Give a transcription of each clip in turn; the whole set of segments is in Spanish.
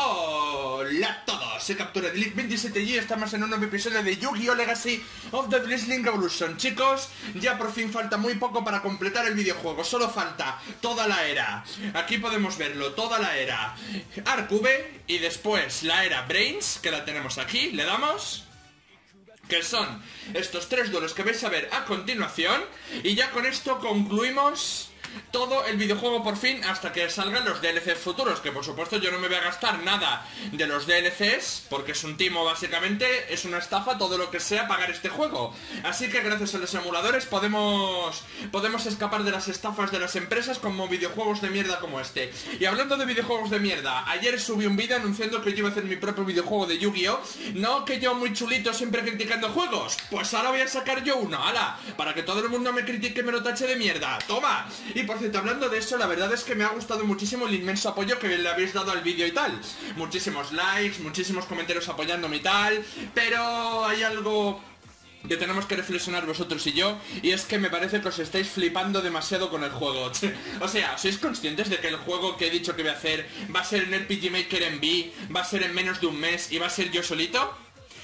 Hola a todos, soy Captura de Elite 27 y estamos en un nuevo episodio de Yu-Gi-Oh! Legacy of the Blazing Evolution. Chicos, ya por fin falta muy poco para completar el videojuego, solo falta toda la era. Aquí podemos verlo, toda la era Arc V y después la era Brains, que la tenemos aquí, le damos... que son estos tres duelos que vais a ver a continuación. Y ya con esto concluimos todo el videojuego por fin, hasta que salgan los DLCs futuros, que por supuesto yo no me voy a gastar nada de los DLCs, porque es un timo básicamente, es una estafa todo lo que sea pagar este juego. Así que gracias a los emuladores podemos escapar de las estafas de las empresas como videojuegos de mierda como este. Y hablando de videojuegos de mierda, ayer subí un vídeo anunciando que yo iba a hacer mi propio videojuego de Yu-Gi-Oh! No que yo muy chulito siempre criticando juegos, pues ahora voy a sacar yo uno, ¡hala! Para que todo el mundo me critique y me lo tache de mierda, ¡toma! Y por cierto, hablando de eso, la verdad es que me ha gustado muchísimo el inmenso apoyo que le habéis dado al vídeo y tal. Muchísimos likes, muchísimos comentarios apoyándome y tal, pero hay algo que tenemos que reflexionar vosotros y yo, y es que me parece que os estáis flipando demasiado con el juego. O sea, ¿sois conscientes de que el juego que he dicho que voy a hacer va a ser en RPG Maker Envy, va a ser en menos de un mes y va a ser yo solito?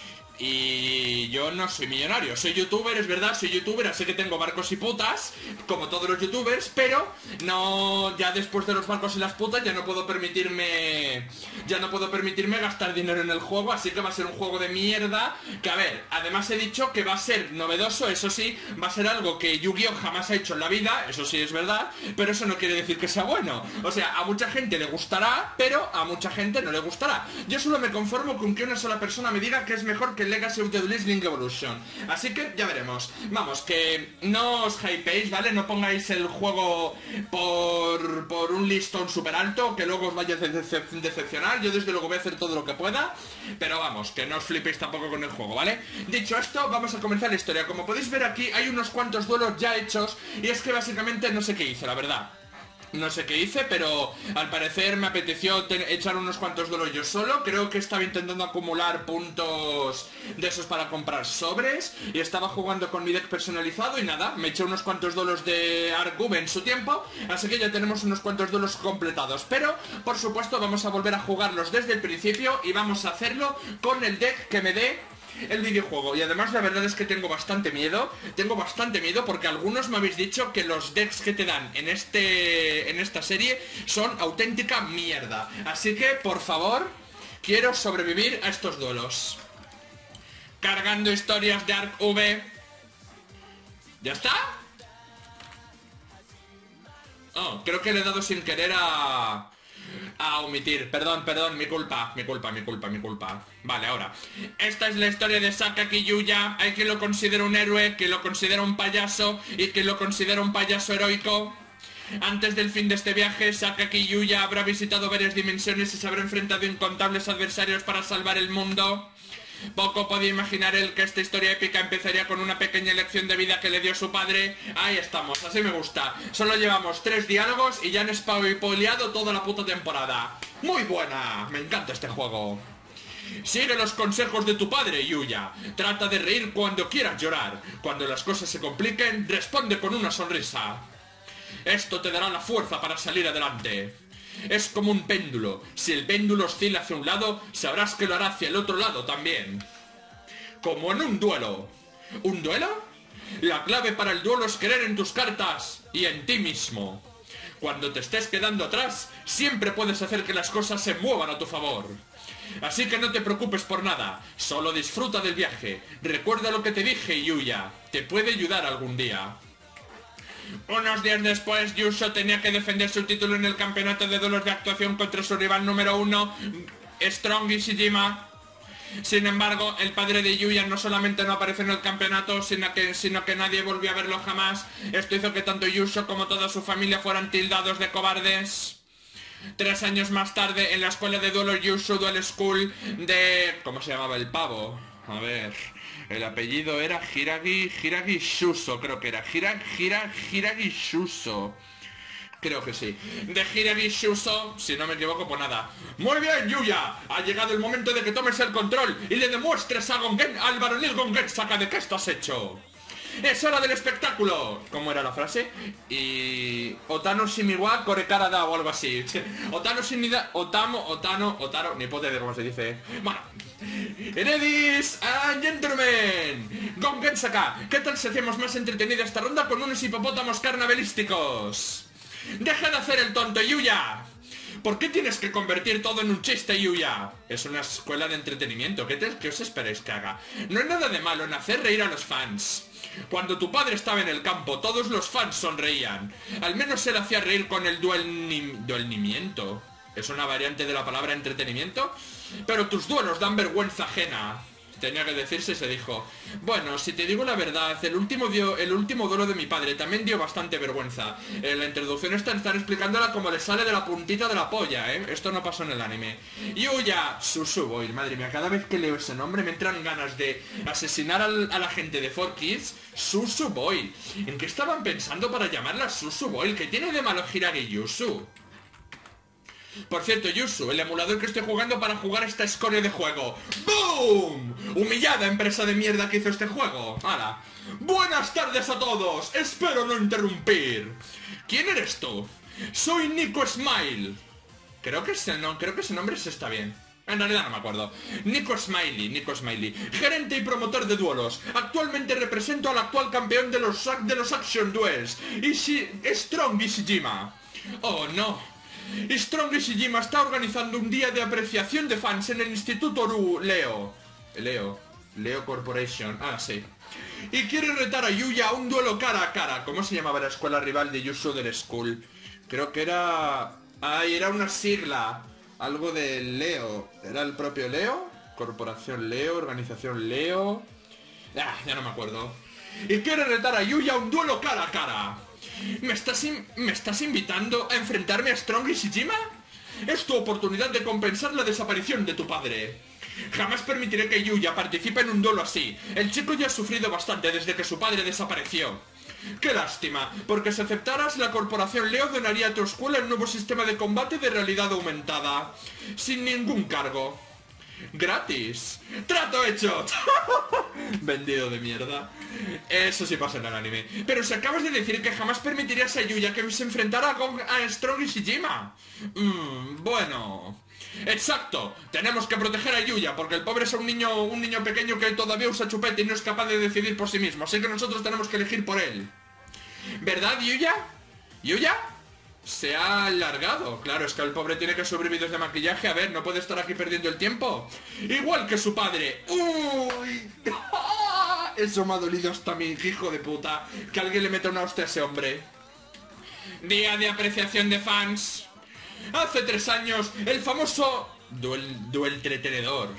Y yo no soy millonario, soy youtuber, es verdad, soy youtuber, así que tengo barcos y putas, como todos los youtubers, pero no, ya después de los barcos y las putas ya no puedo permitirme gastar dinero en el juego, así que va a ser un juego de mierda, que a ver, además he dicho que va a ser novedoso, eso sí, va a ser algo que Yu-Gi-Oh! Jamás ha hecho en la vida, eso sí es verdad, pero eso no quiere decir que sea bueno. O sea, a mucha gente le gustará, pero a mucha gente no le gustará. Yo solo me conformo con que una sola persona me diga que es mejor que Legacy of the Blazing Evolution. Así que ya veremos. Vamos, que no os hypeéis, ¿vale? No pongáis el juego por un listón súper alto, que luego os vaya a decepcionar. Yo desde luego voy a hacer todo lo que pueda, pero vamos, que no os flipéis tampoco con el juego, ¿vale? Dicho esto, vamos a comenzar la historia. Como podéis ver aquí, hay unos cuantos duelos ya hechos, y es que básicamente no sé qué hice, la verdad. No sé qué hice, pero al parecer me apeteció echar unos cuantos duelos yo solo. Creo que estaba intentando acumular puntos de esos para comprar sobres, y estaba jugando con mi deck personalizado y nada, me eché unos cuantos duelos de Arc V en su tiempo, así que ya tenemos unos cuantos duelos completados. Pero, por supuesto, vamos a volver a jugarlos desde el principio y vamos a hacerlo con el deck que me dé el videojuego. Y además la verdad es que tengo bastante miedo porque algunos me habéis dicho que los decks que te dan en esta serie son auténtica mierda. Así que, por favor, quiero sobrevivir a estos duelos. Cargando historias de Arc V. ¿Ya está? Oh, creo que le he dado sin querer a omitir, perdón, mi culpa. Vale, ahora, esta es la historia de Sakaki Yuya. Hay quien lo considera un héroe, quien lo considera un payaso y quien lo considera un payaso heroico. Antes del fin de este viaje, Sakaki Yuya habrá visitado varias dimensiones y se habrá enfrentado a incontables adversarios para salvar el mundo. Poco podía imaginar él que esta historia épica empezaría con una pequeña lección de vida que le dio su padre. Ahí estamos, así me gusta. Solo llevamos 3 diálogos y ya han spoileado toda la puta temporada. Muy buena, me encanta este juego. Sigue los consejos de tu padre, Yuya. Trata de reír cuando quieras llorar. Cuando las cosas se compliquen, responde con una sonrisa. Esto te dará la fuerza para salir adelante. Es como un péndulo. Si el péndulo oscila hacia un lado, sabrás que lo hará hacia el otro lado también. Como en un duelo. ¿Un duelo? La clave para el duelo es creer en tus cartas y en ti mismo. Cuando te estés quedando atrás, siempre puedes hacer que las cosas se muevan a tu favor. Así que no te preocupes por nada, solo disfruta del viaje. Recuerda lo que te dije, Yuya. Te puede ayudar algún día. Unos días después, Yusho tenía que defender su título en el campeonato de duelos de actuación contra su rival número 1, Strong Ishijima. Sin embargo, el padre de Yuya no solamente no apareció en el campeonato, sino que nadie volvió a verlo jamás. Esto hizo que tanto Yusho como toda su familia fueran tildados de cobardes. 3 años más tarde, en la escuela de duelo Yusho Duel School de... ¿cómo se llamaba el pavo? A ver... el apellido era Hiragi Shuso, creo que era Hiragi Shuso. Creo que sí. De Hiragi Shuso, si no me equivoco, pues nada. Muy bien, Yuya. Ha llegado el momento de que tomes el control y le demuestres a Gongen, al varonil Gongen Saka, de qué estás hecho. ¡Es hora del espectáculo! ¿Cómo era la frase? Y... Otano Shimiwa Korekarada o algo así. Otano Shimida... Otaro... Ni puta idea cómo se dice. Bueno. Ladies and gentlemen, Gon Saka, ¿qué tal si hacemos más entretenida esta ronda con unos hipopótamos carnavalísticos? ¡Deja de hacer el tonto, Yuya! ¿Por qué tienes que convertir todo en un chiste, Yuya? Es una escuela de entretenimiento, ¿qué os esperáis que haga? No hay nada de malo en hacer reír a los fans. Cuando tu padre estaba en el campo, todos los fans sonreían. Al menos él hacía reír con el duelnimiento. ¿Es una variante de la palabra entretenimiento? Pero tus duelos dan vergüenza ajena. Tenía que decirse y se dijo. Bueno, si te digo la verdad, el último duelo de mi padre también dio bastante vergüenza. En la introducción están explicándola como le sale de la puntita de la polla, ¿eh? Esto no pasó en el anime. Yuya Susuboy, madre mía, cada vez que leo ese nombre me entran ganas de asesinar a la gente de 4Kids. Susuboy. ¿En qué estaban pensando para llamarla Susuboy? ¿Qué tiene de malo Hiragi Yusu? Por cierto, Yusu, el emulador que estoy jugando para jugar esta escoria de juego. ¡Boom! Humillada empresa de mierda que hizo este juego. ¡Hala! ¡Buenas tardes a todos! Espero no interrumpir. ¿Quién eres tú? Soy Nico Smile. Creo que ese nombre está bien. En realidad no me acuerdo. Nico Smiley, gerente y promotor de duelos. Actualmente represento al actual campeón de los Action Duels, Strong Ishijima. Oh, no. Strong Ishijima está organizando un día de apreciación de fans en el Instituto Leo Corporation, sí. Y quiere retar a Yuya a un duelo cara a cara. ¿Cómo se llamaba la escuela rival de Yusu del School? Creo que era... era una sigla. Algo de Leo. ¿Era el propio Leo? Corporación Leo, Organización Leo... ya no me acuerdo. Y quiere retar a Yuya a un duelo cara a cara. ¿Me estás invitando a enfrentarme a Strong Ishijima? Es tu oportunidad de compensar la desaparición de tu padre. Jamás permitiré que Yuya participe en un duelo así. El chico ya ha sufrido bastante desde que su padre desapareció. ¡Qué lástima! Porque si aceptaras, la corporación Leo donaría a tu escuela un nuevo sistema de combate de realidad aumentada. Sin ningún cargo. ¡Gratis! ¡Trato hecho! Vendido de mierda. Eso sí pasa en el anime. Pero si acabas de decir que jamás permitirías a Yuya que se enfrentara a Strong Ishijima. Bueno... Exacto, tenemos que proteger a Yuya porque el pobre es un niño pequeño que todavía usa chupete y no es capaz de decidir por sí mismo, así que nosotros tenemos que elegir por él. ¿Verdad, Yuya? ¿Yuya? Se ha alargado. Claro, es que el pobre tiene que subir vídeos de maquillaje. A ver, no puede estar aquí perdiendo el tiempo. Igual que su padre. ¡Uy! Eso me ha dolido hasta mi hijo de puta. Que alguien le meta una hostia a ese hombre. Día de apreciación de fans. Hace 3 años, el famoso... Duelista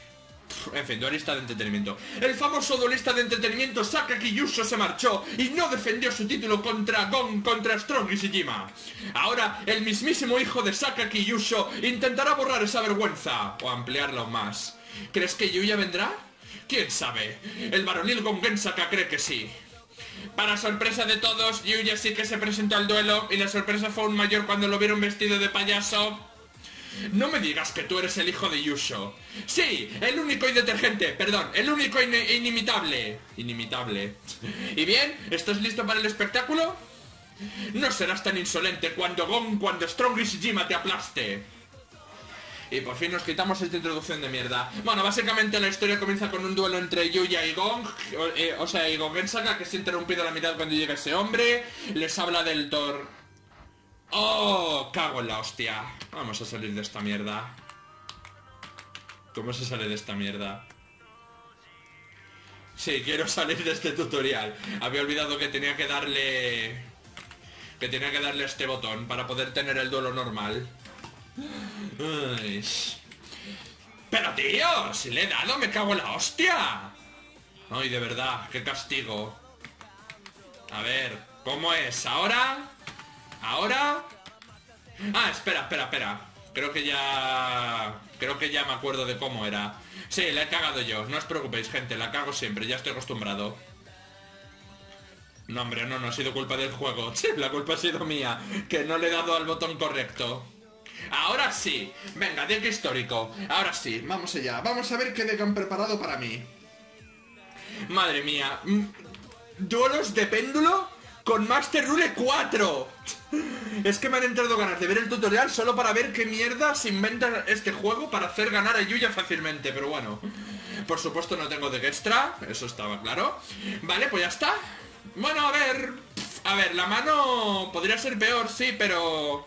de entretenimiento. El famoso duelista de entretenimiento Sakaki Yuso se marchó y no defendió su título contra Strong Ishijima. Ahora, el mismísimo hijo de Sakaki Yuso intentará borrar esa vergüenza o ampliarla aún más. ¿Crees que Yuya vendrá? ¿Quién sabe? El varonil Gon Saka cree que sí. Para sorpresa de todos, Yuya sí que se presentó al duelo y la sorpresa fue aún mayor cuando lo vieron vestido de payaso. No me digas que tú eres el hijo de Yuso. Sí, el único y detergente, perdón, el único inimitable. Inimitable. ¿Y bien? ¿Estás listo para el espectáculo? No serás tan insolente cuando Strong Ishijima te aplaste. Y por fin nos quitamos esta introducción de mierda. Bueno, básicamente la historia comienza con un duelo entre Yuya y Gon. Y Gon Saka, que se ha interrumpido a la mitad cuando llega ese hombre. Les habla del Thor. ¡Oh! Cago en la hostia. Vamos a salir de esta mierda. ¿Cómo se sale de esta mierda? Sí, quiero salir de este tutorial. Había olvidado que tenía que darle... a este botón para poder tener el duelo normal. Ay. Pero tío, si le he dado, me cago en la hostia. Ay, de verdad, qué castigo. A ver, ¿cómo es? ¿Ahora? ¿Ahora? Ah, espera. Creo que ya me acuerdo de cómo era. Sí, la he cagado yo, no os preocupéis, gente, la cago siempre, ya estoy acostumbrado. No, hombre, no ha sido culpa del juego. La culpa ha sido mía, que no le he dado al botón correcto. Ahora sí, venga, deck histórico. Ahora sí, vamos allá. Vamos a ver qué deck han preparado para mí. Madre mía. duelos de péndulo con Master Rule 4. Es que me han entrado ganas de ver el tutorial solo para ver qué mierda se inventa este juego para hacer ganar a Yuya fácilmente, pero bueno. Por supuesto no tengo deck extra, eso estaba claro. Vale, pues ya está. Bueno, a ver, la mano podría ser peor, sí, pero...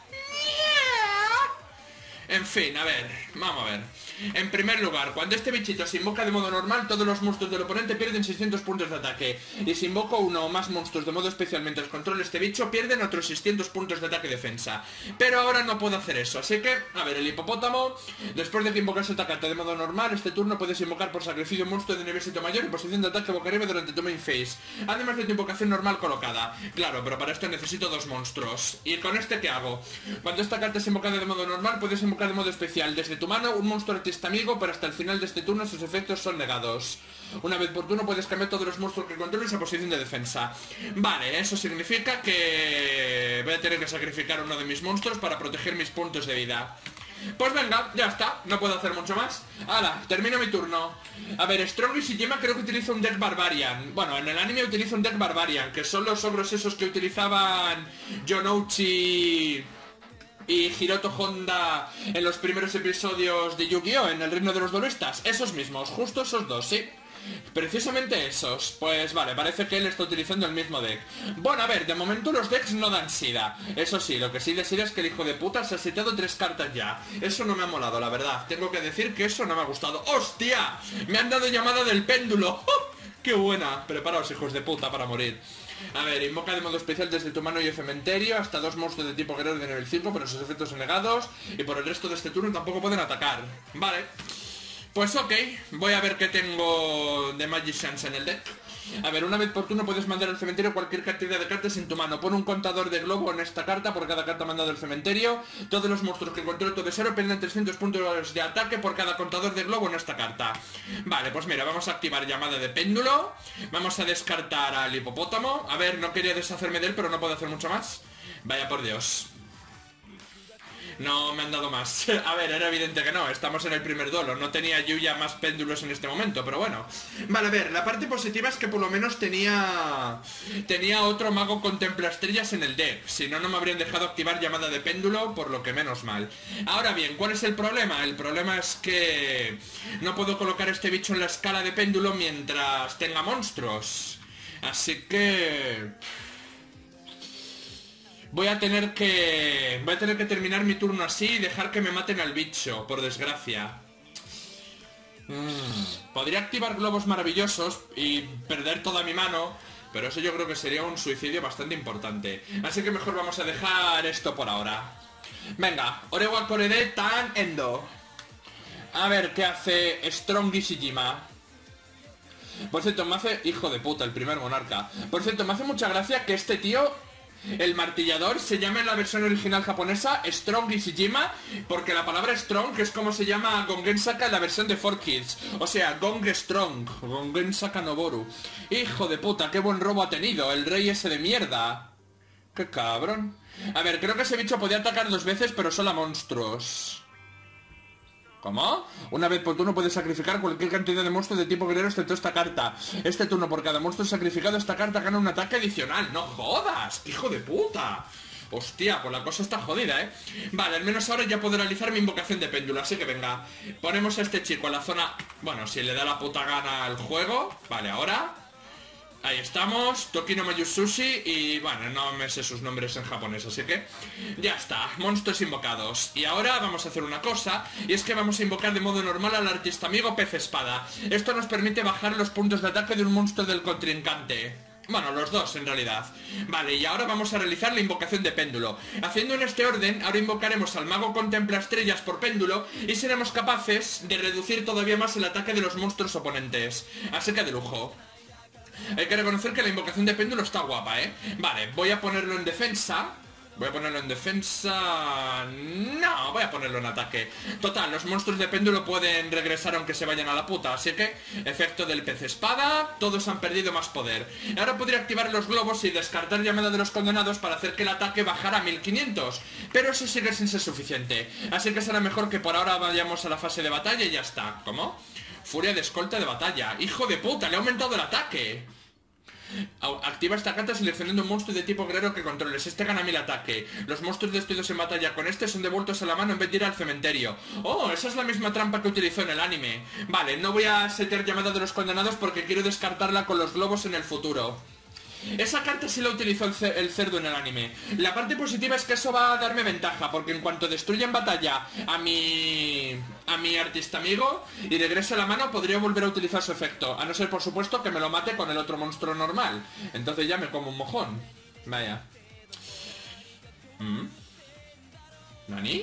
En fin, a ver, vamos a ver. En primer lugar, cuando este bichito se invoca de modo normal, todos los monstruos del oponente pierden 600 puntos de ataque. Y si invoco uno o más monstruos de modo especial mientras controle este bicho, pierden otros 600 puntos de ataque y defensa. Pero ahora no puedo hacer eso, así que, a ver, el hipopótamo, después de que invocas esta carta de modo normal, este turno puedes invocar por sacrificio un monstruo de nivel 7 mayor y posición de ataque boca arriba durante tu main phase, además de tu invocación normal colocada. Claro, pero para esto necesito dos monstruos. ¿Y con este qué hago? Cuando esta carta es invocada de modo normal, puedes invocar de modo especial desde tu mano un monstruo artista amigo, pero hasta el final de este turno sus efectos son negados. Una vez por turno puedes cambiar todos los monstruos que controles a posición de defensa. Vale, eso significa que voy a tener que sacrificar uno de mis monstruos para proteger mis puntos de vida. Pues venga, ya está, no puedo hacer mucho más. ¡Hala! Termino mi turno. A ver, Strong y Shijima creo que utiliza un deck Barbarian. Bueno, en el anime utiliza un deck Barbarian, que son los ogros esos que utilizaban Jonouchi y Hiroto Honda en los primeros episodios de Yu-Gi-Oh! En el Reino de los Duelistas. Esos mismos, justo esos dos, sí. Precisamente esos. Pues vale, parece que él está utilizando el mismo deck. Bueno, a ver, de momento los decks no dan sida. Eso sí, lo que sí de sida es que el hijo de puta se ha seteado 3 cartas ya. Eso no me ha molado, la verdad. Tengo que decir que eso no me ha gustado. ¡Hostia! Me han dado llamada del péndulo. ¡Oh! ¡Qué buena! Preparaos, hijos de puta, para morir. A ver, invoca de modo especial desde tu mano y el cementerio hasta 2 monstruos de tipo guerrero de nivel 5, pero sus efectos son negados. Y por el resto de este turno tampoco pueden atacar. Vale. Pues ok, voy a ver qué tengo de Magicians en el deck. A ver, una vez por turno puedes mandar al cementerio cualquier cantidad de cartas en tu mano. Pon un contador de globo en esta carta por cada carta mandada al cementerio. Todos los monstruos que controle tu tesoro pierden 300 puntos de ataque por cada contador de globo en esta carta. Vale, pues mira, vamos a activar llamada de péndulo. Vamos a descartar al hipopótamo. A ver, no quería deshacerme de él, pero no puedo hacer mucho más. Vaya por Dios. No me han dado más. A ver, era evidente que no, estamos en el primer duelo. No tenía Yuya más péndulos en este momento, pero bueno. Vale, a ver, la parte positiva es que por lo menos tenía otro mago contempla estrellas en el deck. Si no, no me habrían dejado activar llamada de péndulo, por lo que menos mal. Ahora bien, ¿cuál es el problema? El problema es que no puedo colocar este bicho en la escala de péndulo mientras tenga monstruos. Así que... Voy a tener que terminar mi turno así y dejar que me maten al bicho, por desgracia. Podría activar globos maravillosos y perder toda mi mano, pero eso yo creo que sería un suicidio bastante importante. Así que mejor vamos a dejar esto por ahora. Venga, Orewa Korede Tan Endo. A ver qué hace Strong y Shijima. Por cierto, me hace... Hijo de puta, el primer monarca. Por cierto, me hace mucha gracia que este tío... El martillador se llama en la versión original japonesa Strong y Shijima, porque la palabra Strong es como se llama Gongensaka en la versión de 4Kids. O sea, Gong Strong, Gongensaka Noboru. Hijo de puta, qué buen robo ha tenido, el rey ese de mierda. Qué cabrón. A ver, creo que ese bicho podía atacar 2 veces, pero solo a monstruos. ¿Cómo? Una vez por turno puedes sacrificar cualquier cantidad de monstruos de tipo guerrero excepto esta carta. Este turno por cada monstruo sacrificado esta carta gana un ataque adicional. ¡No jodas! ¡Qué hijo de puta! Hostia, pues la cosa está jodida, ¿eh? Vale, al menos ahora ya puedo realizar mi invocación de péndulo, así que venga. Ponemos a este chico en la zona... Bueno, si le da la puta gana al juego. Vale, ahora... Ahí estamos, Tokino Mayusushi y bueno, no me sé sus nombres en japonés, así que ya está, monstruos invocados. Y ahora vamos a hacer una cosa, y es que vamos a invocar de modo normal al artista amigo Pez Espada. Esto nos permite bajar los puntos de ataque de un monstruo del contrincante. Bueno, los dos en realidad. Vale, y ahora vamos a realizar la invocación de péndulo. Haciendo en este orden, ahora invocaremos al mago contempla estrellas por péndulo y seremos capaces de reducir todavía más el ataque de los monstruos oponentes. Así que de lujo. Hay que reconocer que la invocación de péndulo está guapa, ¿eh? Vale, voy a ponerlo en defensa. Voy a ponerlo en defensa... No, voy a ponerlo en ataque. Total, los monstruos de péndulo pueden regresar aunque se vayan a la puta. Así que, efecto del pez espada, todos han perdido más poder. Ahora podría activar los globos y descartar llamada de los condenados para hacer que el ataque bajara a 1500. Pero eso sigue sin ser suficiente. Así que será mejor que por ahora vayamos a la fase de batalla y ya está. ¿Cómo? Furia de escolta de batalla. ¡Hijo de puta! ¡Le ha aumentado el ataque! Activa esta carta seleccionando un monstruo de tipo guerrero que controles. Este gana 1000 ataque. Los monstruos destruidos en batalla con este son devueltos a la mano en vez de ir al cementerio. Oh, esa es la misma trampa que utilizó en el anime. Vale, no voy a setear llamada de los condenados porque quiero descartarla con los globos en el futuro. Esa carta sí la utilizó el cerdo en el anime. La parte positiva es que eso va a darme ventaja, porque en cuanto destruya en batalla a mi artista amigo y regrese a la mano, podría volver a utilizar su efecto. A no ser, por supuesto, que me lo mate con el otro monstruo normal. Entonces ya me como un mojón. Vaya. ¿Nani?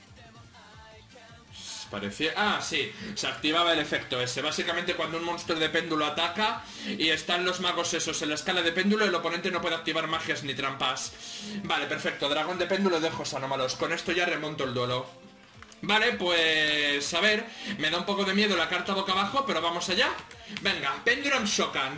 Parecía... Ah, sí, se activaba el efecto ese. Básicamente cuando un monstruo de péndulo ataca y están los magos esos en la escala de péndulo, el oponente no puede activar magias ni trampas. Vale, perfecto, dragón de péndulo de ojos anómalos. Con esto ya remonto el duelo. Vale, pues... a ver, me da un poco de miedo la carta boca abajo, pero vamos allá. Venga, Pendulum Shokan.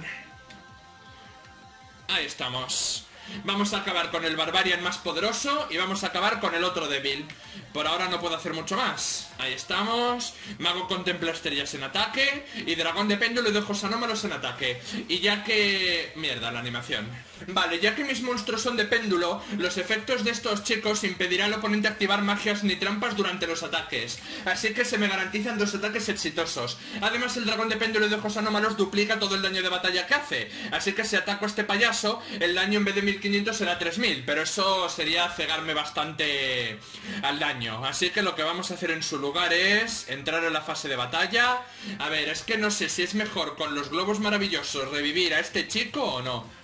Ahí estamos. Vamos a acabar con el Barbarian más poderoso y vamos a acabar con el otro débil. Por ahora no puedo hacer mucho más. Ahí estamos. Mago contempla estrellas en ataque y dragón de péndulo y de ojos anómalos en ataque. Y ya que... mierda, la animación. Vale, ya que mis monstruos son de péndulo, los efectos de estos chicos impedirán al oponente activar magias ni trampas durante los ataques. Así que se me garantizan 2 ataques exitosos. Además, el dragón de péndulo y de ojos anómalos duplica todo el daño de batalla que hace. Así que si ataco a este payaso, el daño en vez de 1500 será 3000. Pero eso sería cegarme bastante al daño. Así que lo que vamos a hacer en su lugar es entrar en la fase de batalla. A ver, es que no sé si es mejor con los globos maravillosos revivir a este chico o no.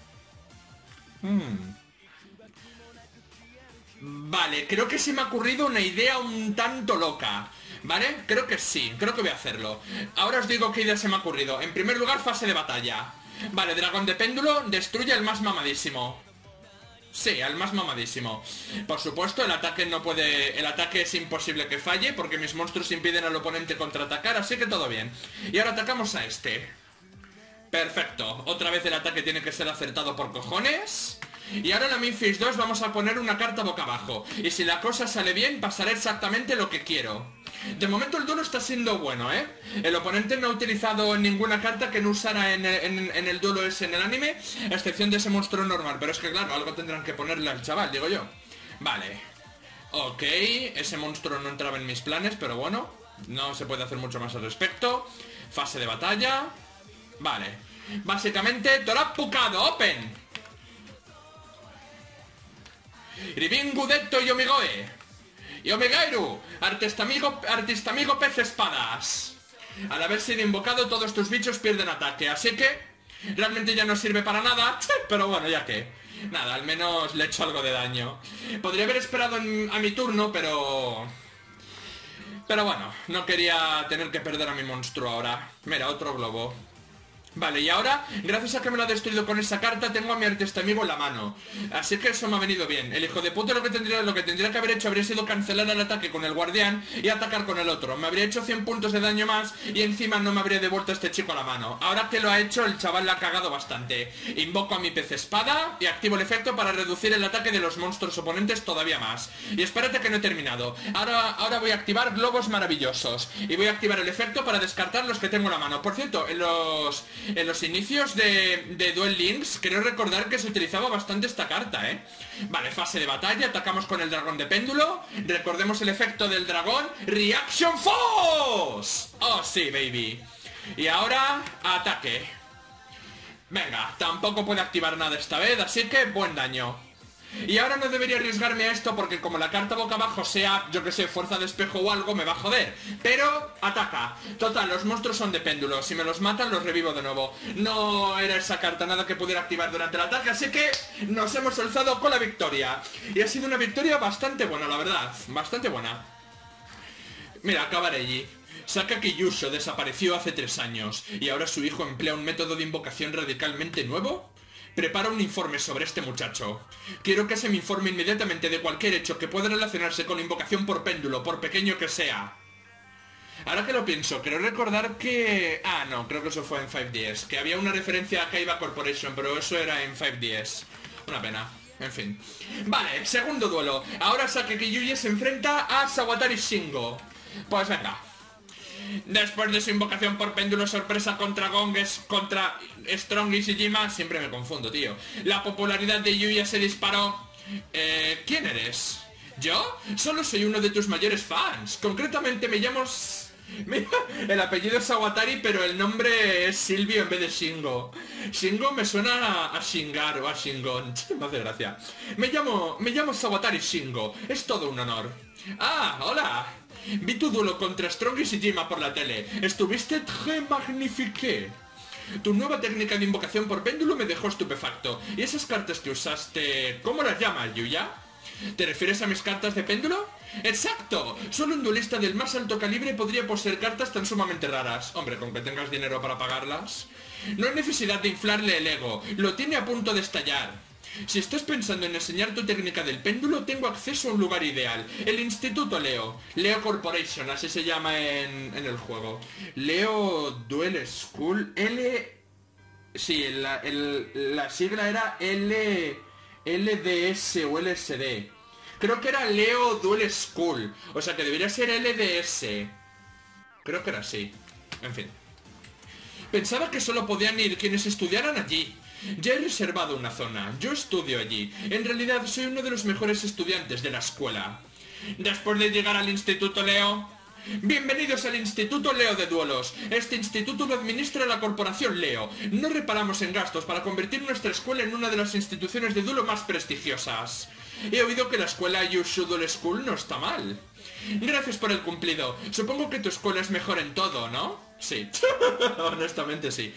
Vale, creo que se me ha ocurrido una idea un tanto loca. ¿Vale? Creo que sí, creo que voy a hacerlo. Ahora os digo qué idea se me ha ocurrido. En primer lugar, fase de batalla. Vale, dragón de péndulo, destruye al más mamadísimo. Sí, al más mamadísimo. Por supuesto, el ataque no puede... el ataque es imposible que falle porque mis monstruos impiden al oponente contraatacar, así que todo bien. Y ahora atacamos a este. Perfecto, otra vez el ataque tiene que ser acertado por cojones. Y ahora en la Memphis 2 vamos a poner una carta boca abajo. Y si la cosa sale bien, pasará exactamente lo que quiero. De momento el duelo está siendo bueno, ¿eh? El oponente no ha utilizado ninguna carta que no usara en el duelo ese en el anime, a excepción de ese monstruo normal. Pero es que claro, algo tendrán que ponerle al chaval, digo yo. Vale. Ok, ese monstruo no entraba en mis planes, pero bueno, no se puede hacer mucho más al respecto. Fase de batalla. Vale, básicamente Torapucado, Open Ribingu Detto y Omigoe y Omegairu, artista amigo pez espadas. Al haber sido invocado, todos tus bichos pierden ataque, así que realmente ya no sirve para nada. Pero bueno, ya que nada, al menos le he hecho algo de daño. Podría haber esperado a mi turno, pero bueno, no quería tener que perder a mi monstruo ahora. Mira, otro globo. Vale, y ahora, gracias a que me lo ha destruido con esa carta, tengo a mi artista amigo en la mano. Así que eso me ha venido bien. El hijo de puta lo que tendría que haber hecho habría sido cancelar el ataque con el guardián y atacar con el otro. Me habría hecho 100 puntos de daño más y encima no me habría devuelto a este chico a la mano. Ahora que lo ha hecho, el chaval la ha cagado bastante. Invoco a mi pez espada y activo el efecto para reducir el ataque de los monstruos oponentes todavía más. Y espérate que no he terminado. Ahora voy a activar globos maravillosos. Y voy a activar el efecto para descartar los que tengo en la mano. Por cierto, en los inicios de Duel Links, creo recordar que se utilizaba bastante esta carta, ¿eh? Vale, fase de batalla, atacamos con el dragón de péndulo. Recordemos el efecto del dragón, Reaction Force. Oh, sí, baby. Y ahora, ataque. Venga, tampoco puede activar nada esta vez, así que buen daño. Y ahora no debería arriesgarme a esto porque como la carta boca abajo sea, yo que sé, fuerza de espejo o algo, me va a joder. Pero ataca. Total, los monstruos son de péndulo. Si me los matan, los revivo de nuevo. No era esa carta nada que pudiera activar durante el ataque, así que nos hemos alzado con la victoria. Y ha sido una victoria bastante buena, la verdad. Bastante buena. Mira, acabaré allí. Saka Kiyusho desapareció hace 3 años y ahora su hijo emplea un método de invocación radicalmente nuevo. Prepara un informe sobre este muchacho. Quiero que se me informe inmediatamente de cualquier hecho que pueda relacionarse con la invocación por péndulo, por pequeño que sea. Ahora que lo pienso, creo recordar que... Ah, no, creo que eso fue en 5DS. Que había una referencia a Kaiba Corporation, pero eso era en 5DS. Una pena. En fin. Vale, segundo duelo. Ahora Saka Kiyuye se enfrenta a Sawatari Shingo. Pues venga. Después de su invocación por péndulo sorpresa contra Gonges, contra Strong y Shijima, siempre me confundo, tío. La popularidad de Yuya se disparó. ¿Quién eres? ¿Yo? Solo soy uno de tus mayores fans. Concretamente me llamo... El apellido es Sawatari, pero el nombre es Silvio en vez de Shingo. Shingo me suena a Shingar o a Shingon. Me hace gracia. Me llamo Sawatari Shingo. Es todo un honor. Ah, hola. Vi tu duelo contra Strong y Shijima por la tele. Estuviste très magnifique. Tu nueva técnica de invocación por péndulo me dejó estupefacto. ¿Y esas cartas que usaste, cómo las llamas, Yuya? ¿Te refieres a mis cartas de péndulo? ¡Exacto! Solo un duelista del más alto calibre podría poseer cartas tan sumamente raras. Hombre, con que tengas dinero para pagarlas. No hay necesidad de inflarle el ego. Lo tiene a punto de estallar. Si estás pensando en enseñar tu técnica del péndulo, tengo acceso a un lugar ideal. El Instituto Leo. Leo Corporation, así se llama en el juego. Leo Duel School. Sí, la sigla era LDS o LSD. Creo que era Leo Duel School. O sea que debería ser LDS. Creo que era así. En fin. Pensaba que solo podían ir quienes estudiaran allí. Ya he reservado una zona. Yo estudio allí. En realidad soy uno de los mejores estudiantes de la escuela. Después de llegar al Instituto Leo... Bienvenidos al Instituto Leo de Duelos. Este instituto lo administra la Corporación Leo. No reparamos en gastos para convertir nuestra escuela en una de las instituciones de duelo más prestigiosas. He oído que la escuela Yushu Duel School no está mal. Gracias por el cumplido. Supongo que tu escuela es mejor en todo, ¿no? Sí. Honestamente sí.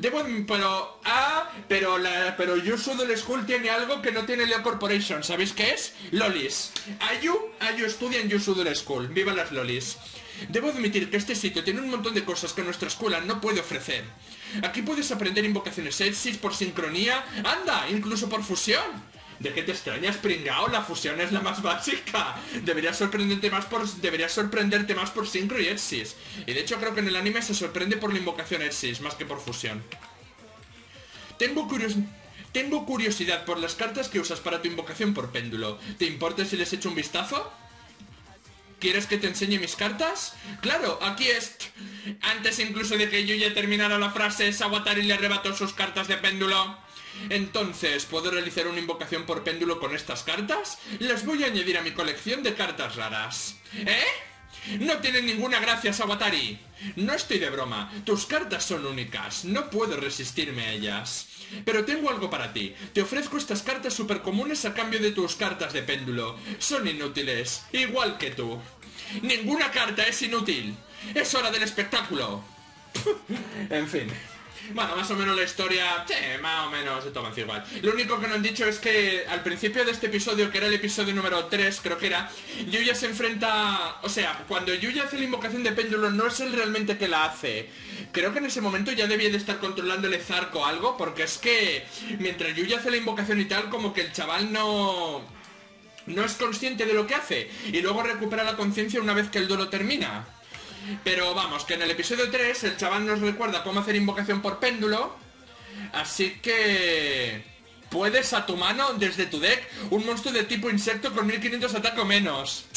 Pero Yushu Duel School tiene algo que no tiene Leo Corporation. ¿Sabéis qué es? Lolis. Ayu estudia en Yushu Duel School. ¡Viva las lolis! Debo admitir que este sitio tiene un montón de cosas que nuestra escuela no puede ofrecer. Aquí puedes aprender invocaciones Exis por sincronía. ¡Anda! Incluso por fusión. ¿De qué te extrañas, pringao? La fusión es la más básica. Deberías sorprenderte más por sincro y Exis. Y de hecho creo que en el anime se sorprende por la invocación Exis más que por fusión. Tengo curiosidad por las cartas que usas para tu invocación por péndulo. ¿Te importa si les echo un vistazo? ¿Quieres que te enseñe mis cartas? ¡Claro! Aquí es... Antes incluso de que Yuya terminara la frase, Sawatari le arrebató sus cartas de péndulo. Entonces, ¿puedo realizar una invocación por péndulo con estas cartas? Las voy a añadir a mi colección de cartas raras. ¿Eh? No tienen ninguna gracia, Sawatari. No estoy de broma. Tus cartas son únicas. No puedo resistirme a ellas. Pero tengo algo para ti. Te ofrezco estas cartas supercomunes a cambio de tus cartas de péndulo. Son inútiles, igual que tú. Ninguna carta es inútil. Es hora del espectáculo. En fin. Bueno, más o menos la historia... Sí, más o menos se toma igual. Lo único que no han dicho es que al principio de este episodio, que era el episodio número 3, creo que era, Yuya se enfrenta... O sea, cuando Yuya hace la invocación de péndulo, no es él realmente que la hace. Creo que en ese momento ya debía de estar controlando el Zarco o algo, porque es que mientras Yuya hace la invocación y tal, como que el chaval no es consciente de lo que hace. Y luego recupera la conciencia una vez que el duelo termina. Pero vamos, que en el episodio 3 el chaval nos recuerda cómo hacer invocación por péndulo. Así que... puedes a tu mano, desde tu deck, un monstruo de tipo insecto con 1500 ataque o menos.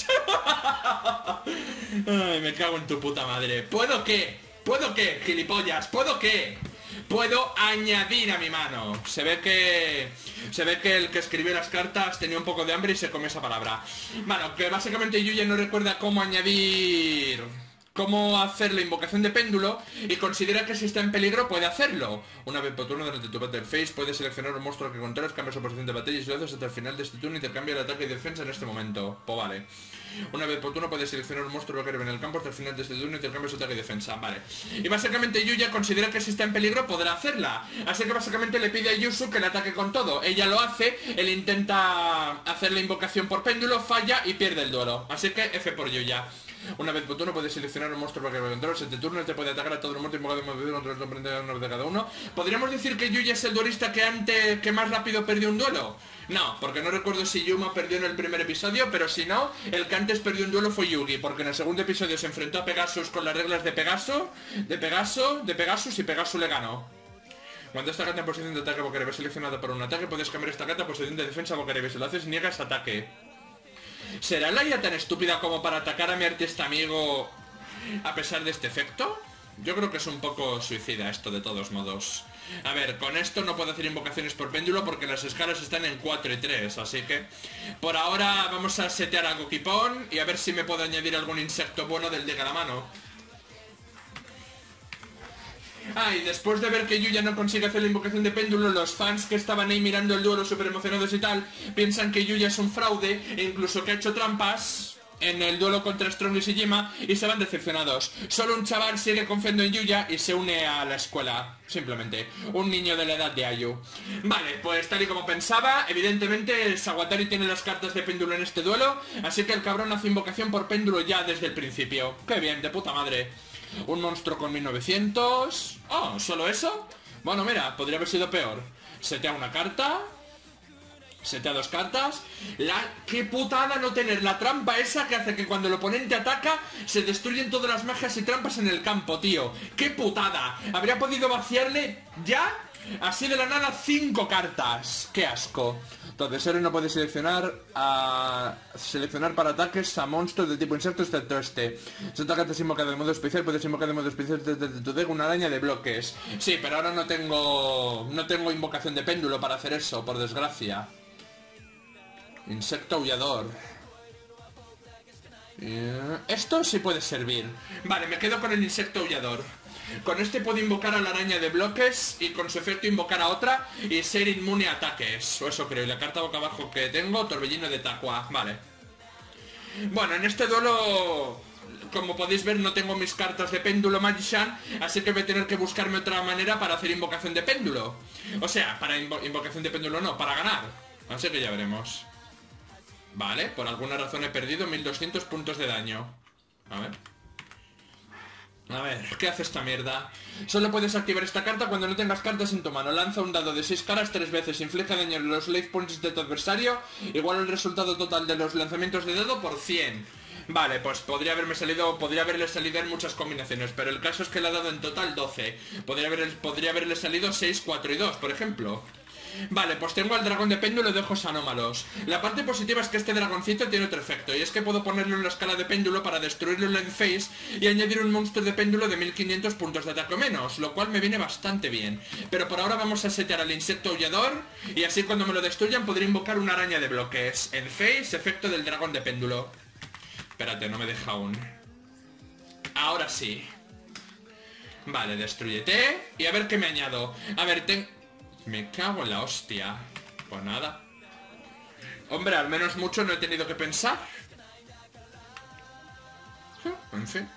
Ay, me cago en tu puta madre. ¿Puedo qué? ¿Puedo qué, gilipollas? ¿Puedo qué? Puedo añadir a mi mano. Se ve que el que escribió las cartas tenía un poco de hambre y se comió esa palabra. Bueno, que básicamente Yuya no recuerda cómo añadir... cómo hacer la invocación de péndulo y considera que si está en peligro puede hacerlo. Una vez por turno durante tu battle phase puedes seleccionar un monstruo que controles, cambia su posición de batalla y si lo haces hasta el final de este turno y te cambia el ataque y defensa en este momento. Pues vale. Una vez por turno puedes seleccionar un monstruo que en el campo hasta el final de este turno y te cambia su ataque y defensa. Vale. Y básicamente Yuya considera que si está en peligro podrá hacerla. Así que básicamente le pide a Yusu que le ataque con todo. Ella lo hace, él intenta hacer la invocación por péndulo, falla y pierde el duelo. Así que F por Yuya. Una vez por turno puedes seleccionar un monstruo para que controles. Este turno te puede atacar a todo el monstruo invocado de movido contra el sorprendente una vez de cada uno. ¿Podríamos decir que Yuya es el duelista que más rápido perdió un duelo? No, porque no recuerdo si Yuma perdió en el primer episodio, pero si no, el que antes perdió un duelo fue Yugi, porque en el segundo episodio se enfrentó a Pegasus con las reglas de Pegasus y Pegasus le ganó. Cuando esta carta en posición de ataque Bocarebe seleccionada para un ataque, puedes cambiar esta carta a posición de defensa Bocarebe. Si lo haces, niegas ataque. ¿Será la IA tan estúpida como para atacar a mi artista amigo a pesar de este efecto. Yo creo que es un poco suicida esto de todos modos. A ver, con esto no puedo hacer invocaciones por péndulo porque las escalas están en 4 y 3, así que por ahora vamos a setear a Gokipon y a ver si me puedo añadir algún insecto bueno del de la mano. Ah, y después de ver que Yuya no consigue hacer la invocación de péndulo, los fans que estaban ahí mirando el duelo súper emocionados y tal, piensan que Yuya es un fraude e incluso que ha hecho trampas en el duelo contra Strong y Shijima y se van decepcionados. Solo un chaval sigue confiando en Yuya y se une a la escuela, simplemente. Un niño de la edad de Ayu. Vale, pues tal y como pensaba, evidentemente el Sawatari tiene las cartas de péndulo en este duelo, así que el cabrón hace invocación por péndulo ya desde el principio. ¡Qué bien, de puta madre! Un monstruo con 1900... Oh, ¿solo eso? Bueno, mira, podría haber sido peor. Setea una carta... Setea 2 cartas. ¡Qué putada no tener la trampa esa que hace que cuando el oponente ataca se destruyen todas las magias y trampas en el campo, tío! ¡Qué putada! Habría podido vaciarle ya, así de la nada, 5 cartas. ¡Qué asco! Entonces, Eren no puede seleccionar para ataques a monstruos de tipo insecto excepto este. Si esta carta es invocada de modo especial, puedes invocar de modo especial desde tu deck una araña de bloques. Sí, pero ahora no tengo invocación de péndulo para hacer eso, por desgracia. Insecto aullador. Esto sí puede servir. Vale, me quedo con el insecto aullador. Con este puedo invocar a la araña de bloques y con su efecto invocar a otra y ser inmune a ataques. O eso creo. Y la carta boca abajo que tengo, torbellino de Takua. Vale. Bueno, en este duelo, como podéis ver, no tengo mis cartas de péndulo Magician, así que voy a tener que buscarme otra manera para hacer invocación de péndulo. O sea, para invocación de péndulo no, para ganar. Así que ya veremos. Vale, por alguna razón he perdido 1200 puntos de daño. A ver, ¿qué hace esta mierda? Solo puedes activar esta carta cuando no tengas cartas en tu mano. Lanza un dado de 6 caras 3 veces. Inflige daño en los life points de tu adversario. Igual el resultado total de los lanzamientos de dado por 100. Vale, pues podría haberle salido en muchas combinaciones, pero el caso es que le ha dado en total 12. Podría haberle salido 6, 4 y 2, por ejemplo. Vale, pues tengo al dragón de péndulo de ojos anómalos. La parte positiva es que este dragoncito tiene otro efecto, y es que puedo ponerlo en la escala de péndulo para destruirlo en end phase y añadir un monstruo de péndulo de 1500 puntos de ataque o menos, lo cual me viene bastante bien. Pero por ahora vamos a setear al insecto aullador, y así cuando me lo destruyan podré invocar una araña de bloques. End phase, efecto del dragón de péndulo. Espérate, no me deja aún. Ahora sí. Vale, destrúyete. Y a ver qué me añado. A ver, me cago en la hostia. Pues nada. Hombre, al menos mucho no he tenido que pensar. En fin.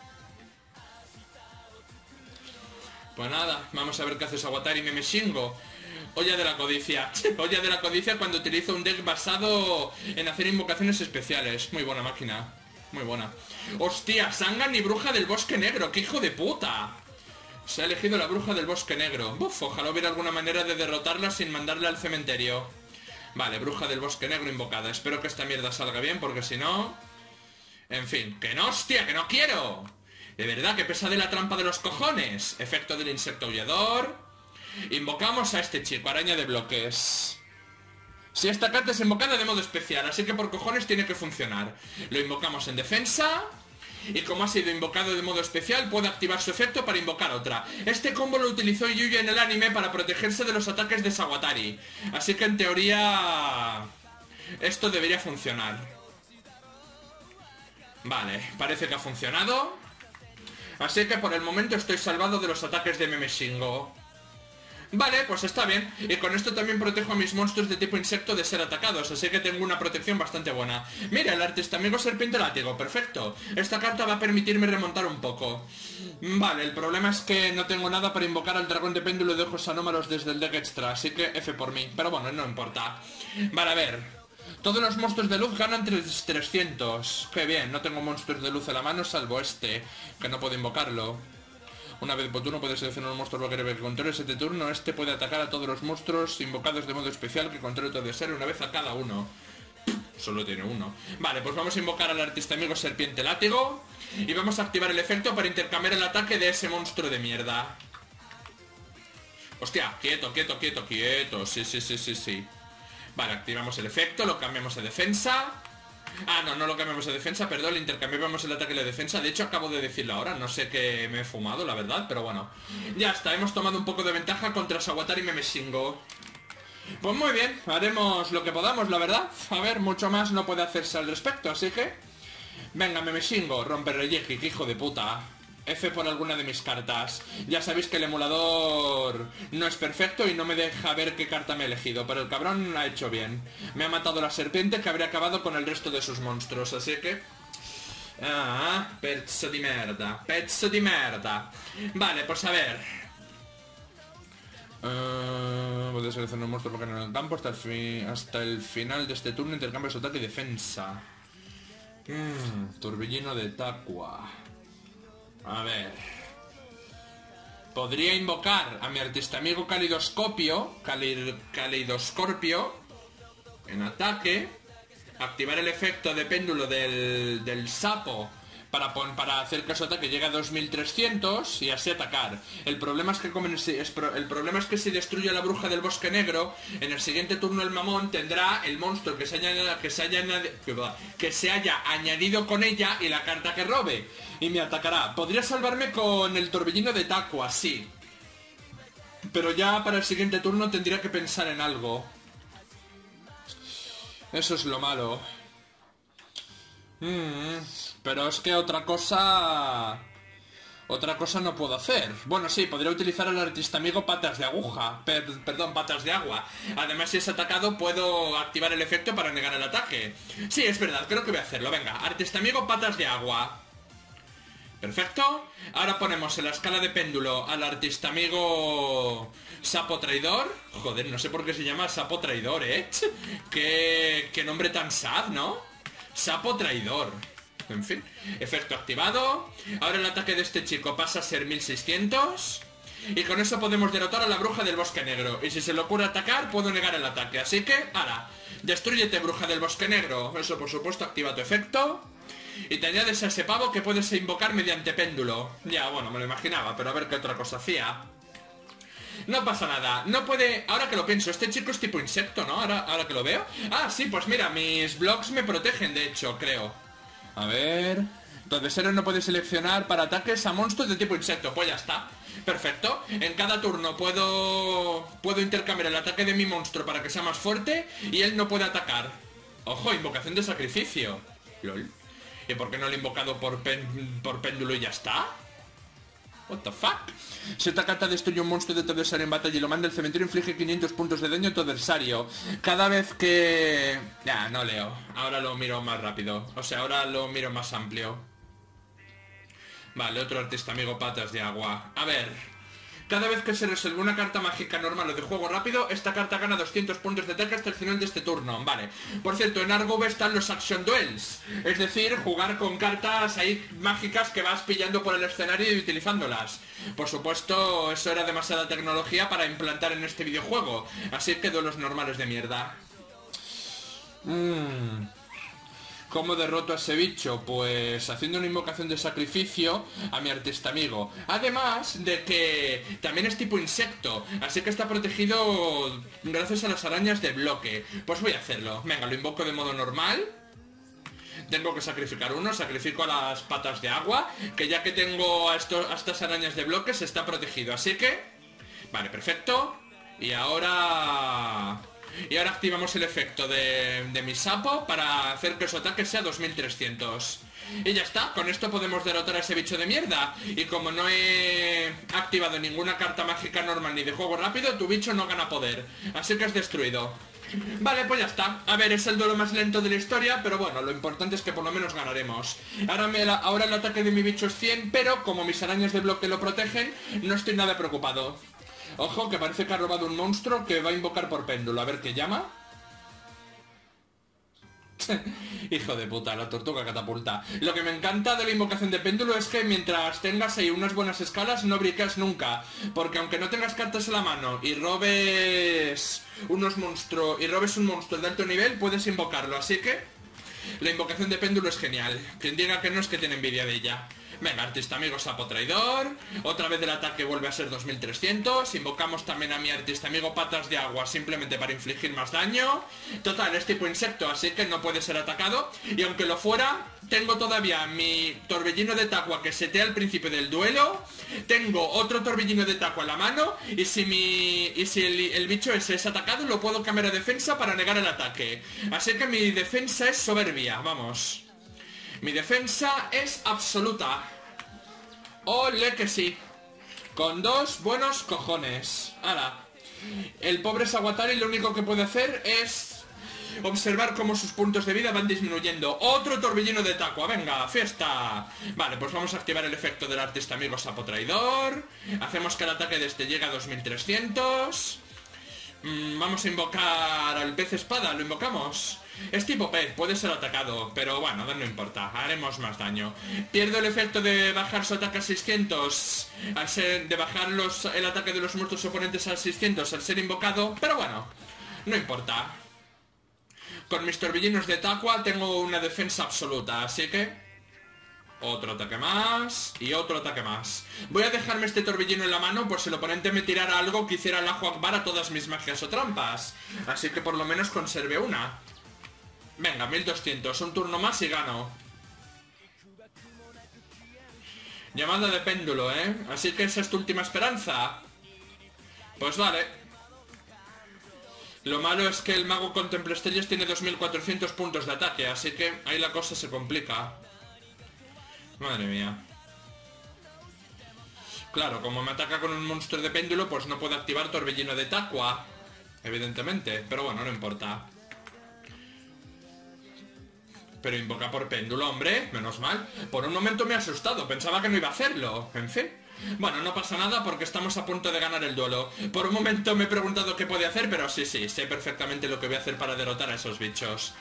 Pues nada, vamos a ver qué hace Sawatari Memeshingo. Olla de la codicia. Olla de la codicia cuando utilizo un deck basado en hacer invocaciones especiales. Muy buena máquina. Muy buena. Hostia, Sangan y bruja del bosque negro. ¡Qué hijo de puta! Se ha elegido la bruja del bosque negro. Buf, ojalá hubiera alguna manera de derrotarla sin mandarla al cementerio. Vale, bruja del bosque negro invocada. Espero que esta mierda salga bien, porque si no... En fin, ¡que no, hostia, que no quiero! De verdad, que pesa de la trampa de los cojones. Efecto del insecto aullador. Invocamos a este chico, araña de bloques. Si esta carta es invocada de modo especial, así que por cojones tiene que funcionar. Lo invocamos en defensa... Y como ha sido invocado de modo especial, puede activar su efecto para invocar otra. Este combo lo utilizó Yuya en el anime para protegerse de los ataques de Sawatari. Así que en teoría... esto debería funcionar. Vale, parece que ha funcionado. Así que por el momento estoy salvado de los ataques de Memeshingo. Vale, pues está bien. Y con esto también protejo a mis monstruos de tipo insecto de ser atacados, así que tengo una protección bastante buena. Mira, el artistamigo serpiente látigo, perfecto. Esta carta va a permitirme remontar un poco. Vale, el problema es que no tengo nada para invocar al dragón de péndulo de ojos anómalos desde el deck extra, así que F por mí. Pero bueno, no importa. Vale, a ver. Todos los monstruos de luz ganan 300. Qué bien, no tengo monstruos de luz en la mano salvo este, que no puedo invocarlo. Una vez por turno puedes seleccionar un monstruo bloqueo que controle este turno. Este puede atacar a todos los monstruos invocados de modo especial que controle tu adversario una vez a cada uno. Solo tiene uno. Vale, pues vamos a invocar al artista amigo serpiente látigo. Y vamos a activar el efecto para intercambiar el ataque de ese monstruo de mierda. Hostia, quieto, quieto, quieto, quieto. Sí. Vale, activamos el efecto, lo cambiamos a defensa. Ah, no lo cambiamos de defensa, perdón, intercambiamos el ataque y la defensa. De hecho, acabo de decirlo ahora, no sé qué me he fumado, la verdad, pero bueno. Ya está, hemos tomado un poco de ventaja contra Sawatari Memeshingo. Pues muy bien, haremos lo que podamos, la verdad. A ver, mucho más no puede hacerse al respecto, así que... Venga, Memeshingo, rompe Reyeji, que hijo de puta. F por alguna de mis cartas. Ya sabéis que el emulador no es perfecto y no me deja ver qué carta me he elegido, pero el cabrón ha hecho bien. Me ha matado la serpiente que habría acabado con el resto de sus monstruos, así que... Ah, pezzo di merda, pezzo di merda. Vale, pues a ver. Puedes seleccionar un monstruo porque en el campo hasta el final de este turno intercambias ataque y defensa. Torbellino de Taqua. A ver. Podría invocar a mi artista amigo Caleidoscorpio en ataque, activar el efecto de péndulo del sapo para hacer que su ataque llegue a 2300 y así atacar. El problema es que si destruye a la bruja del bosque negro, en el siguiente turno el mamón tendrá el monstruo que se haya añadido con ella y la carta que robe. Y me atacará. Podría salvarme con el torbellino de Taqua, sí. Pero ya para el siguiente turno tendría que pensar en algo. Eso es lo malo. Pero es que otra cosa no puedo hacer. Bueno, sí, podría utilizar al artista amigo Patas de Aguja. Perdón, Patas de Agua. Además, si es atacado, puedo activar el efecto para negar el ataque. Sí, es verdad, creo que voy a hacerlo. Venga, artista amigo Patas de Agua. Perfecto. Ahora ponemos en la escala de péndulo al artista amigo Sapo Traidor. Joder, no sé por qué se llama Sapo Traidor, ¿eh? Qué nombre tan sad, ¿no? Sapo Traidor. En fin, efecto activado. Ahora el ataque de este chico pasa a ser 1600. Y con eso podemos derrotar a la bruja del bosque negro. Y si se le ocurre atacar, puedo negar el ataque. Así que, ahora, destrúyete, bruja del bosque negro. Eso, por supuesto, activa tu efecto. Y te añades a ese pavo que puedes invocar mediante péndulo. Ya, bueno, me lo imaginaba, pero a ver qué otra cosa hacía. No pasa nada, no puede... Ahora que lo pienso, este chico es tipo insecto, ¿no? Ahora que lo veo. Ah, sí, pues mira, mis blocks me protegen, de hecho, creo. A ver... Entonces Eren no puede seleccionar para ataques a monstruos de tipo insecto. Pues ya está. Perfecto. En cada turno puedo intercambiar el ataque de mi monstruo para que sea más fuerte y él no puede atacar. Ojo, invocación de sacrificio. LOL. ¿Y por qué no lo he invocado por péndulo y ya está? What the fuck? Si esta carta destruye un monstruo de tu adversario en batalla y lo manda al cementerio, inflige 500 puntos de daño a tu adversario. Cada vez que... Ya, no leo. Ahora lo miro más rápido. O sea, ahora lo miro más amplio. Vale, otro artista amigo Patas de Agua. A ver... Cada vez que se resuelve una carta mágica normal o de juego rápido, esta carta gana 200 puntos de ataque hasta el final de este turno. Vale. Por cierto, en Argove están los Action Duels. Es decir, jugar con cartas ahí mágicas que vas pillando por el escenario y utilizándolas. Por supuesto, eso era demasiada tecnología para implantar en este videojuego. Así quedó los normales de mierda. ¿Cómo derroto a ese bicho? Pues haciendo una invocación de sacrificio a mi artista amigo. Además de que también es tipo insecto, así que está protegido gracias a las arañas de bloque. Pues voy a hacerlo. Venga, lo invoco de modo normal. Tengo que sacrificar uno, sacrifico a las patas de agua, que ya que tengo a estas arañas de bloques está protegido, así que... Vale, perfecto. Y ahora activamos el efecto de mi sapo para hacer que su ataque sea 2300. Y ya está, con esto podemos derrotar a ese bicho de mierda. Y como no he activado ninguna carta mágica normal ni de juego rápido, tu bicho no gana poder. Así que es destruido. Vale, pues ya está. A ver, es el duelo más lento de la historia, pero bueno, lo importante es que por lo menos ganaremos. Ahora el ataque de mi bicho es 100, pero como mis arañas de bloque lo protegen, no estoy nada preocupado. Ojo, que parece que ha robado un monstruo que va a invocar por péndulo. A ver qué llama. Hijo de puta, la tortuga catapulta. Lo que me encanta de la invocación de péndulo es que mientras tengas ahí unas buenas escalas no briqueas nunca. Porque aunque no tengas cartas en la mano y robes un monstruo de alto nivel, puedes invocarlo. Así que la invocación de péndulo es genial. Quien diga que no es que tiene envidia de ella. Venga, artista amigo sapo traidor. Otra vez el ataque vuelve a ser 2300. Invocamos también a mi artista amigo patas de agua, simplemente para infligir más daño. Total, es tipo insecto, así que no puede ser atacado. Y aunque lo fuera, tengo todavía mi torbellino de taqua que setea al principio del duelo. Tengo otro torbellino de taqua en la mano. Y si el bicho ese es atacado, lo puedo cambiar a defensa para negar el ataque. Así que mi defensa es soberbia, vamos. Mi defensa es absoluta. Ole que sí. Con 2 buenos cojones. ¡Hala! El pobre Sawatari lo único que puede hacer es observar cómo sus puntos de vida van disminuyendo. ¡Otro torbellino de taqua! ¡Venga, fiesta! Vale, pues vamos a activar el efecto del artista amigo sapo traidor. Hacemos que el ataque de este llegue a 2300. Vamos a invocar al pez espada. ¿Lo invocamos? Es tipo pez, puede ser atacado, pero bueno, no importa, haremos más daño. Pierdo el efecto de bajar su ataque a 600 al ser, de bajar el ataque de los monstruos oponentes a 600 al ser invocado, pero bueno, no importa. Con mis torbellinos de taqua tengo una defensa absoluta, así que otro ataque más y otro ataque más. Voy a dejarme este torbellino en la mano por si el oponente me tirara algo que hiciera el Allahu Akbar a todas mis magias o trampas, así que por lo menos conserve una. Venga, 1200, un turno más y gano. Llamada de péndulo, ¿eh? Así que esa es tu última esperanza. Pues vale. Lo malo es que el mago Contempla Estrellas tiene 2400 puntos de ataque, así que ahí la cosa se complica. Madre mía. Claro, como me ataca con un monstruo de péndulo, pues no puedo activar torbellino de taqua, evidentemente, pero bueno, no importa. Pero invoca por péndulo, hombre, menos mal. Por un momento me ha asustado, pensaba que no iba a hacerlo. En fin. Bueno, no pasa nada porque estamos a punto de ganar el duelo. Por un momento me he preguntado qué puede hacer, pero sí, sé perfectamente lo que voy a hacer para derrotar a esos bichos.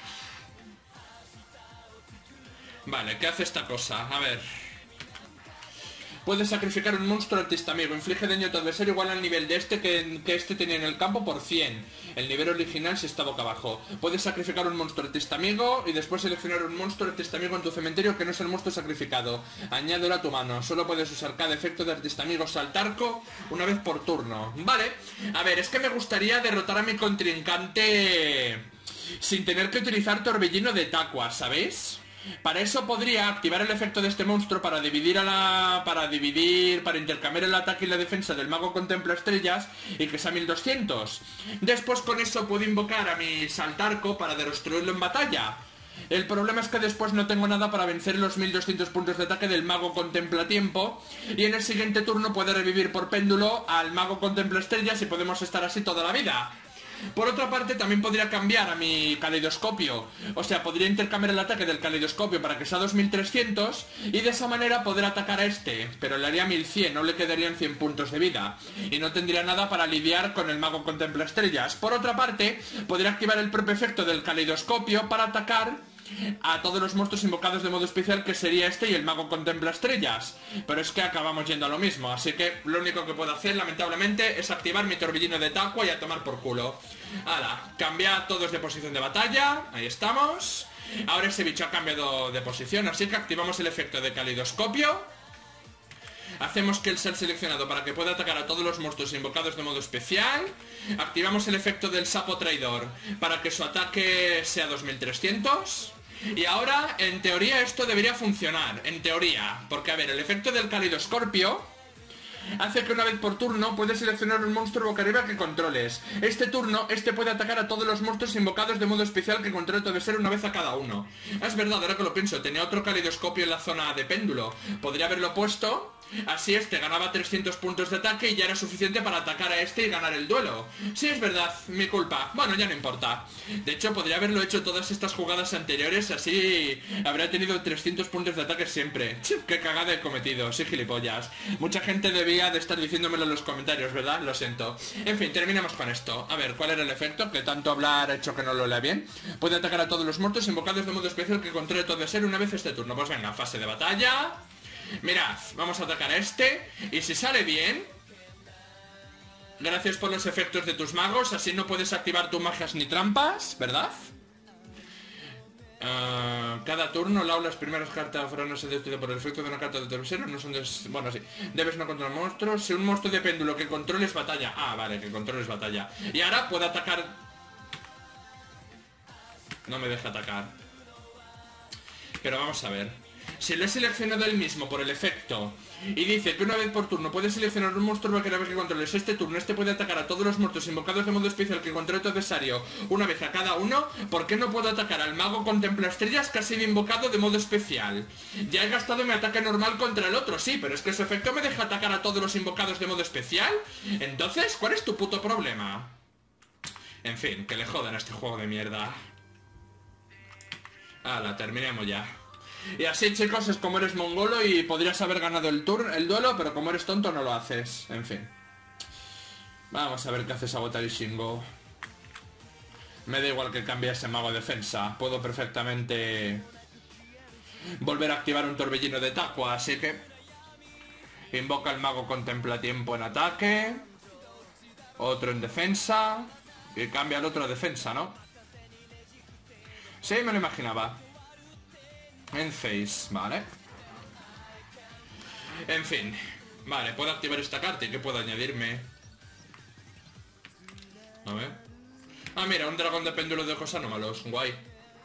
Vale, ¿qué hace esta cosa? A ver. Puedes sacrificar un monstruo artista amigo. Inflige daño a tu adversario igual al nivel de este que este tenía en el campo por 100. El nivel original si está boca abajo. Puedes sacrificar un monstruo artista amigo y después seleccionar un monstruo artista amigo en tu cementerio que no es el monstruo sacrificado. Añádelo a tu mano. Solo puedes usar cada efecto de artista amigo saltarco una vez por turno. Vale. A ver, es que me gustaría derrotar a mi contrincante sin tener que utilizar torbellino de taqua, ¿sabéis? Para eso podría activar el efecto de este monstruo para intercambiar el ataque y la defensa del mago Contempla Estrellas y que sea 1200. Después con eso puedo invocar a mi saltarco para destruirlo en batalla. El problema es que después no tengo nada para vencer los 1200 puntos de ataque del mago Contempla Tiempo y en el siguiente turno puede revivir por péndulo al mago Contempla Estrellas y podemos estar así toda la vida. Por otra parte, también podría cambiar a mi caleidoscopio. O sea, podría intercambiar el ataque del caleidoscopio para que sea 2300 y de esa manera poder atacar a este. Pero le haría 1100, no le quedarían 100 puntos de vida. Y no tendría nada para lidiar con el mago Contempla Estrellas. Por otra parte, podría activar el propio efecto del caleidoscopio para atacar a todos los monstruos invocados de modo especial, que sería este y el mago Contempla Estrellas. Pero es que acabamos yendo a lo mismo, así que lo único que puedo hacer, lamentablemente, es activar mi torbellino de taqua y a tomar por culo. Hala, cambia todos de posición de batalla. Ahí estamos. Ahora ese bicho ha cambiado de posición, así que activamos el efecto de caleidoscopio. Hacemos que él sea seleccionado para que pueda atacar a todos los monstruos invocados de modo especial. Activamos el efecto del sapo traidor para que su ataque sea 2300. Y ahora, en teoría, esto debería funcionar. En teoría. Porque, a ver, el efecto del caleidoscorpio hace que una vez por turno puedes seleccionar un monstruo boca arriba que controles. Este turno, puede atacar a todos los monstruos invocados de modo especial que controle tu adversario una vez a cada uno. Es verdad, ahora que lo pienso, tenía otro caleidoscopio en la zona de péndulo. Podría haberlo puesto. Así ganaba 300 puntos de ataque y ya era suficiente para atacar a este y ganar el duelo. Sí, es verdad, mi culpa. Bueno, ya no importa. De hecho, podría haberlo hecho todas estas jugadas anteriores, así habría tenido 300 puntos de ataque siempre. Qué cagada he cometido, sí, gilipollas. Mucha gente debía de estar diciéndomelo en los comentarios, ¿verdad? Lo siento. En fin, terminamos con esto. A ver, ¿cuál era el efecto? Que tanto hablar ha hecho que no lo lea bien. Puede atacar a todos los monstruos invocados de modo especial que controle todo de ser una vez este turno. Pues venga, fase de batalla. Mirad, vamos a atacar a este. Y si sale bien, gracias por los efectos de tus magos, así no puedes activar tus magias ni trampas, ¿verdad? Cada turno, las primeras cartas fueron no se destruidas por el efecto de una carta de tercero, no son bueno, sí. Debes no controlar monstruos. Si un monstruo de péndulo que controles batalla. Ah, vale, que controles batalla. Y ahora puedo atacar. No me deja atacar. Pero vamos a ver. Si lo he seleccionado él mismo por el efecto y dice que una vez por turno puedes seleccionar un monstruo vaquero que controles este turno, este puede atacar a todos los monstruos invocados de modo especial que controle tu adversario una vez a cada uno, ¿por qué no puedo atacar al mago contempla estrellas que ha sido invocado de modo especial? Ya he gastado mi ataque normal contra el otro, sí, pero es que su efecto me deja atacar a todos los invocados de modo especial. Entonces, ¿cuál es tu puto problema? En fin, que le jodan a este juego de mierda. Hala, terminemos ya. Y así, chicos, es como eres mongolo y podrías haber ganado el duelo, pero como eres tonto no lo haces. En fin. Vamos a ver qué hace Sabotage Shingo. Me da igual que cambie ese mago a defensa. Puedo perfectamente volver a activar un torbellino de Taqua, así que invoca el mago contempla tiempo en ataque. Otro en defensa. Y cambia el otro a defensa, ¿no? Sí, me lo imaginaba. En face, vale. En fin. Vale, puedo activar esta carta y ¿qué puedo añadirme? A ver. Ah, mira, un dragón de péndulo de ojos anómalos. Guay.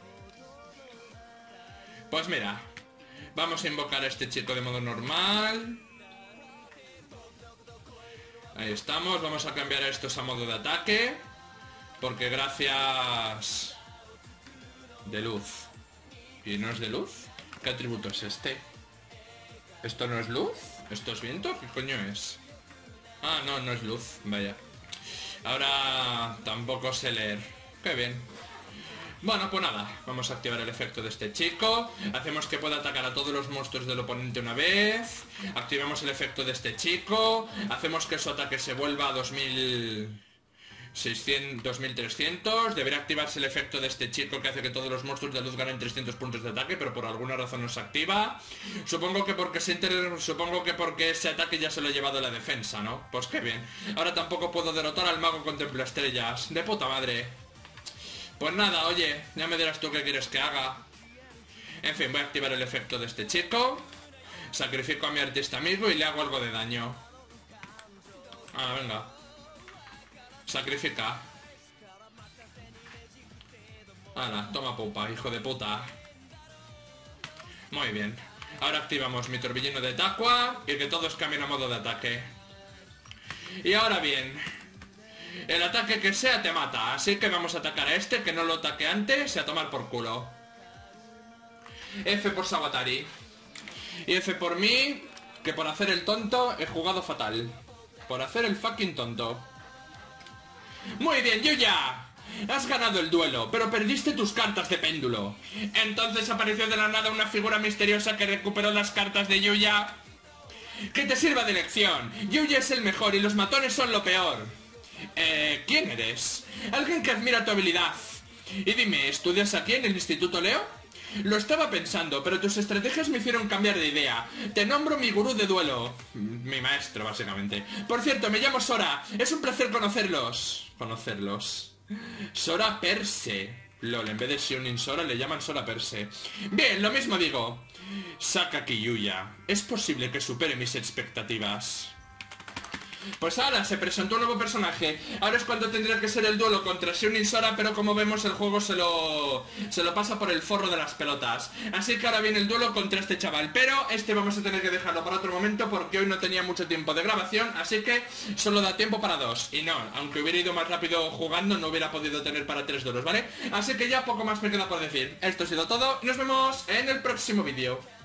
Pues mira. Vamos a invocar a este chico de modo normal. Ahí estamos. Vamos a cambiar a estos a modo de ataque. Porque gracias... De luz. ¿Y no es de luz? ¿Qué atributo es este? ¿Esto no es luz? ¿Esto es viento? ¿Qué coño es? Ah, no, no es luz. Vaya. Ahora tampoco sé leer. Qué bien. Bueno, pues nada. Vamos a activar el efecto de este chico. Hacemos que pueda atacar a todos los monstruos del oponente una vez. Activamos el efecto de este chico. Hacemos que su ataque se vuelva a 2300. Debería activarse el efecto de este chico que hace que todos los monstruos de luz ganen 300 puntos de ataque, pero por alguna razón no se activa. Supongo que porque ese ataque ya se lo he llevado a la defensa, ¿no? Pues qué bien. Ahora tampoco puedo derrotar al mago contempla estrellas. De puta madre. Pues nada, oye, ya me dirás tú qué quieres que haga. En fin, voy a activar el efecto de este chico. Sacrifico a mi artista amigo y le hago algo de daño. Ah, venga. Sacrifica. Hala, toma pupa, hijo de puta. Muy bien. Ahora activamos mi torbellino de Taqua y que todos cambien a modo de ataque. Y ahora bien, el ataque que sea te mata, así que vamos a atacar a este que no lo ataque antes y a tomar por culo. F por Sabatari. Y F por mí, que por hacer el tonto he jugado fatal. Por hacer el fucking tonto. Muy bien, Yuya. Has ganado el duelo, pero perdiste tus cartas de péndulo. Entonces apareció de la nada una figura misteriosa que recuperó las cartas de Yuya. Que te sirva de lección. Yuya es el mejor y los matones son lo peor. ¿Quién eres? Alguien que admira tu habilidad. Y dime, ¿estudias aquí en el Instituto Leo? Lo estaba pensando, pero tus estrategias me hicieron cambiar de idea. Te nombro mi gurú de duelo. Mi maestro, básicamente. Por cierto, me llamo Sora. Es un placer conocerlos. Sora Perse. LOL, en vez de Shionin Sora le llaman Sora Perse. Bien, lo mismo digo. Sakaki Yuya. Es posible que supere mis expectativas. Pues ahora se presentó un nuevo personaje. Ahora es cuando tendría que ser el duelo contra Shionin Sora, pero como vemos el juego se lo pasa por el forro de las pelotas. Así que ahora viene el duelo contra este chaval. Pero este vamos a tener que dejarlo para otro momento porque hoy no tenía mucho tiempo de grabación, así que solo da tiempo para 2. Y no, aunque hubiera ido más rápido jugando, no hubiera podido tener para 3 duelos, ¿vale? Así que ya poco más me queda por decir. Esto ha sido todo y nos vemos en el próximo vídeo.